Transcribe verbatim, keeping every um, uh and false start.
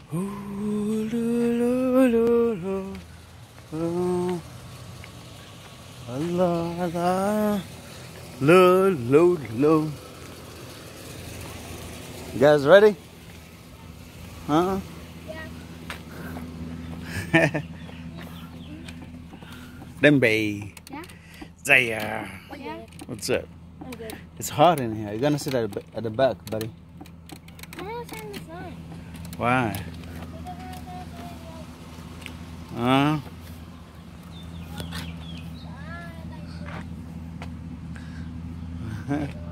Ooh, lo, lo, lo, lo, lo. Allah, Allah. Lo, lo, lo. You guys ready? Huh? Yeah. Dembe. Yeah. Zaya. Yeah. What's up? I'm good. It's hot in here. You're gonna sit at the, at the back, buddy. I want to turn this on. Why? Huh? Ah, like-